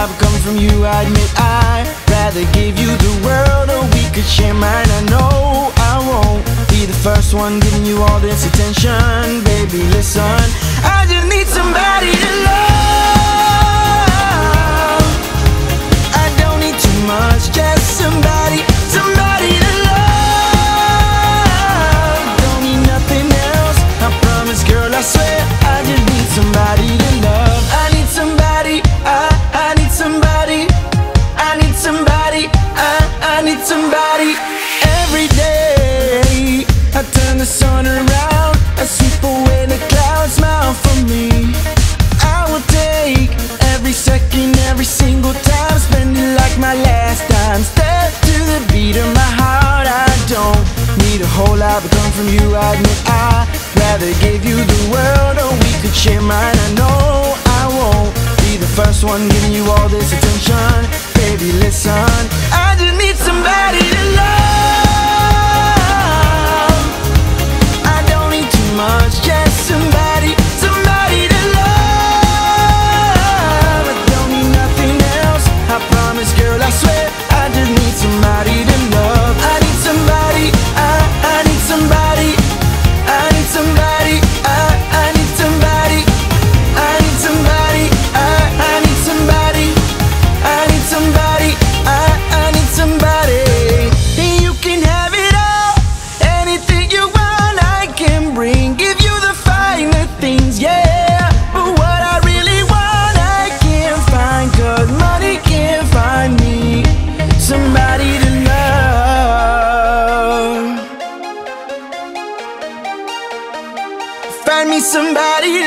love coming from you, I admit I'd rather give you the world, or we could share mine. I know I won't be the first one giving you all this attention. Baby, listen, I just need somebody to love. I don't need too much, just somebody to love. Don't need nothing else, I promise, girl, I swear. I just need somebody to love. I need somebody, I need somebody, I need somebody, I need somebody. Every day I turn the sun around, I sweep away the clouds, smile for me. I will take every second, every single time, spend it like my last time. Step to the beat of my heart. I don't need a whole lot, but come from you, I admit I'd rather give you the world, or we could share mine. I know I won't be the first one giving you all this attention. Baby, listen, I just need somebody to love. I don't need too much, just somebody to love. I don't need nothing else, I promise, girl, I swear. I just need somebody to love. I need somebody, I need somebody, I need somebody, I need somebody, I need somebody, I need somebody, I need somebody, I need somebody. You can have it all, anything you want I can bring, give you the finer things, yeah. But what I really want I can't find, 'cause money can't find me somebody to love. Find me somebody